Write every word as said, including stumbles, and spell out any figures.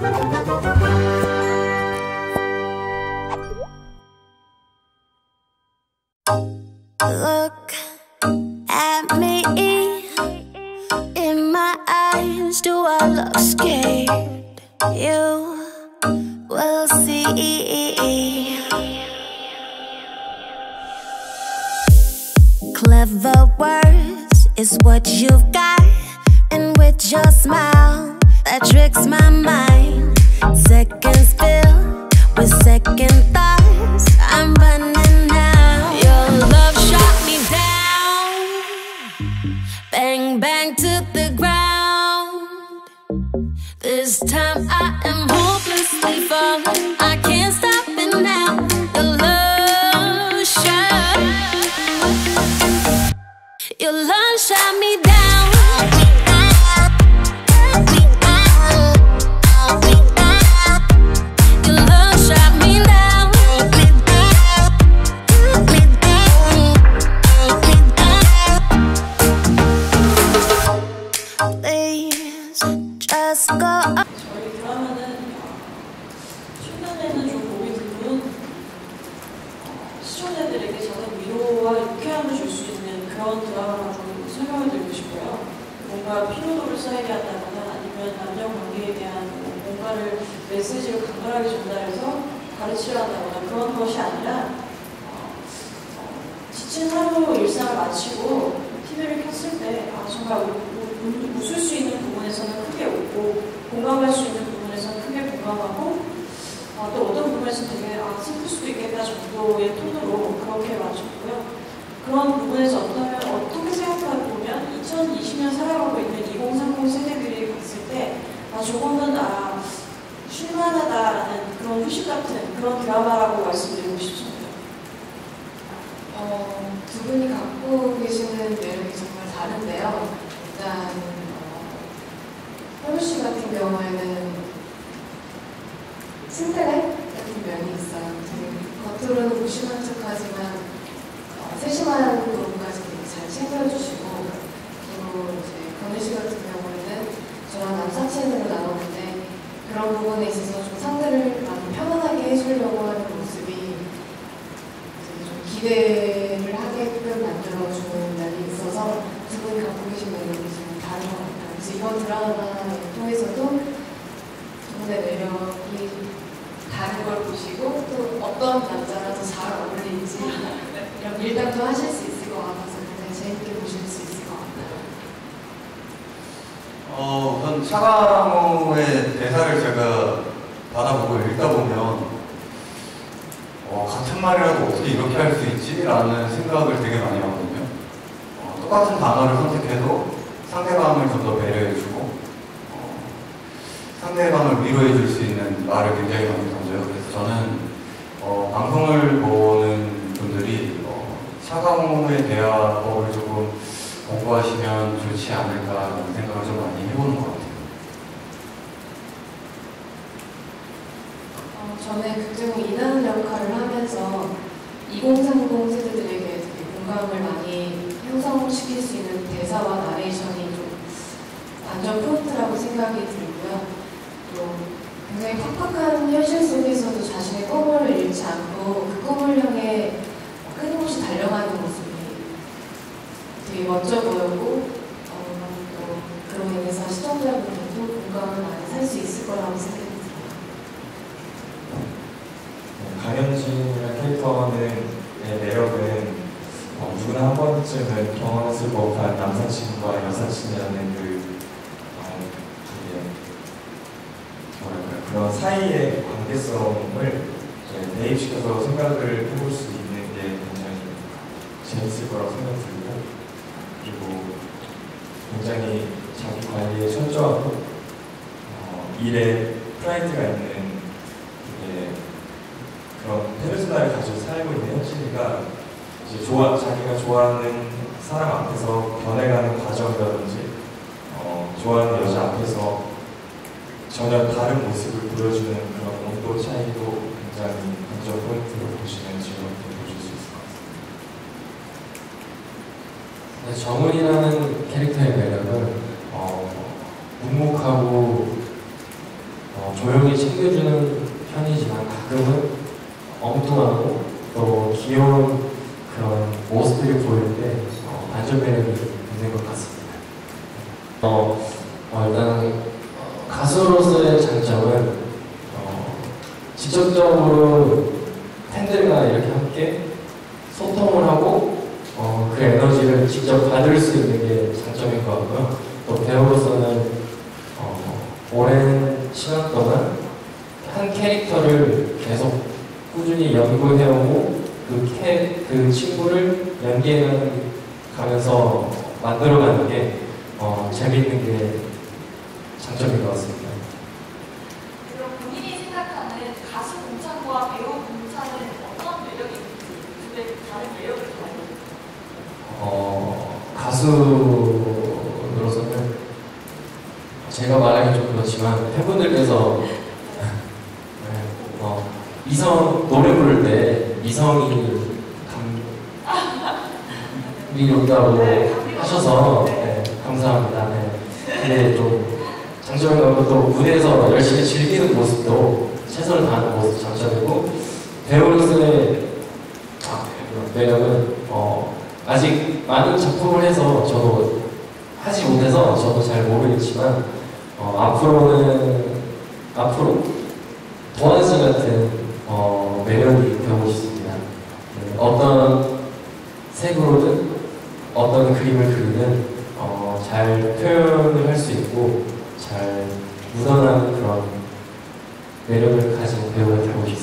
Look at me, in my eyes, do I look scared? You will see. Clever words is what you've got, and with your smile that tricks my mind. Seconds fill with second thoughts, I'm running now. Your love shot me down, bang bang to the ground. This time I am hopelessly falling, I can't stop it now. Your love shot, your love shot me down. 저희 드라마는 최근에는 좀 몸이 드문 시청자들에게 작은 위로와 유쾌함을 줄 수 있는 그런 드라마라고 설명을 드리고 싶고요. 뭔가 피로도를 쌓이게 한다거나 아니면 남녀 관계에 대한 뭔가를 메시지를 강렬하게 전달해서 가르치려 한다거나 그런 것이 아니라 어, 어, 지친 하루 일상을 마치고 티비를 켰을 때 아, 정말 우, 우, 웃을 수 있는 부분에서는 크게 웃고 공감할 수 있는 부분에서는 크게 공감하고 아, 또 어떤 부분에서는 되게 아, 슬플 수도 있겠다 정도의 톤으로 그렇게 맞췄고요. 그런 부분에서 어떠면, 어떻게 생각해보면 이천이십 년 살아가고 있는 이공삼공 세대들이 봤을 때 아, 조금은 아, 쉴만하다라는 그런 휴식 같은 그런 드라마라고 말씀드리고 싶습니다. 어, 두 분이 갖고 계시는 매력이 정말 다른데요. 일단 현우 씨 같은 경우에는 신데렐 같은 면이 있어요. 되게 겉으로는 무심한 척하지만 어, 세심한 부분까지 되게 잘 챙겨주시고, 그리고 이제 건우 씨 같은 경우에는 저랑 남사친으로 나오는데 그런 부분에 있어서 좀 상대를 많이 편안하게 해주려고 하는 모습이 이제 좀 기대를 하게끔 만들어주는 면이 있어서 두 분이 갖고 계신 매력이 좀 다른 것 같아요. 그래서 이번 드라마를 통해서도 두 분의 매력이 다른 걸 보시고 또 어떤 남자랑 더 잘 어울리는지 이런 밀당도 하실 수 있을 것 같아서 굉장히 재밌게 보실 수 있을 것 같아요. 어, 우선 차가모의 대사를 제가 받아보고 읽다 보면 어, 같은 말이라도 어떻게 이렇게 할 수 있지? 라는 생각을 되게 많이 하거든요. 어, 똑같은 단어를 선택해도 상대방을 좀 더 배려해주고 어, 상대방을 위로해줄 수 있는 말을 굉장히 많이 던져요. 그래서 저는 어, 방송을 보는 분들이 어, 차가모의 대화법을 조금 공부하시면 좋지 않을까라는 생각을 좀 많이 해보는 것 같아요. 어, 저는 극중의 이나은 역할을 하면서 이공삼공 세대들에게 되게 공감을 많이 형성시킬 수 있는 대사와 나레이션이 좀 완전 포인트라고 생각이 들고요. 또 굉장히 팍팍한 현실 속에서도 자신의 꿈을 잃지 않고 그 꿈을 향해 끊임없이 달려가는 모습이 되게 멋져 보였고 어, 또 그로 인해서 시청자분들도 공감을 많이 살 수 있을 거라고 생각이 들어요. 강현진이라는 캐릭터의 매력은 어, 누구나 한 번쯤은 경험했을 법한 남사친과 여사친이라는 그 어, 되게 뭐랄까요, 그런 사이의 관계성을 대입시켜서 생각을 해볼 수 있는 게 굉장히 재밌을 거라고 생각이 들고, 그리고 굉장히 자기 관리에 철저하고 어, 일에 프라이드가 있는 되게 그런 페르소나를 가지고 살고 있는 현진이가 이제 좋아, 자기가 좋아하는 사람 앞에서 변해가는 과정이라든지 어, 좋아하는 여자 앞에서 전혀 다른 모습을 보여주는 그런 온도 차이도 굉장히 관전 포인트로 보시면 즐겁게 보실 수 있을 것 같습니다. 네, 정훈이라는 캐릭터의 매력은 어, 묵묵하고 어, 조용히 챙겨주는 편이지만 가끔은 엉뚱하고 또 귀여운 그런 모습들이 보일 때 어, 반전 매력이 있는 것 같습니다. 어, 어, 일단 어, 가수로서의 장점은 어, 직접적으로 팬들과 이렇게 함께 소통을 하고 어, 그 에너지를 직접 받을 수 있는 게 장점인 것 같고요. 또 배우로서는 어, 오랜 시간 동안 한 캐릭터를 계속 꾸준히 연구해오고 그, 캐, 그 친구를 연기해가면서 만들어가는 게 어, 재밌는 게 장점인 것 같습니다. 그럼 본인이 생각하는 가수 공찬과 배우 공찬은 어떤 매력이 있는지 두 개 다른 매력을 좀 알려주세요. 어, 가수로서는 제가 말하기 좀 그렇지만 팬분들께서 어, 이성 노래 부를 때 이성이 감미롭다고 하셔서 네, 감사합니다. 네. 근데 좀 장점인 것 같고 또 무대에서 열심히 즐기는 모습도 최선을 다하는 모습 장점이고 배우로서의 아, 매력은 어, 아직 많은 작품을 해서 저도 하지 못해서 저도 잘 모르겠지만 어, 앞으로는 앞으로 도안씨 같은 어, 매력이 배우고 싶습니다. 네, 어떤 색으로든 어떤 그림을 그리든 어, 잘 표현을 할 수 있고 잘 묻어나는 그런 매력을 가진 배우가 되고 싶습니다.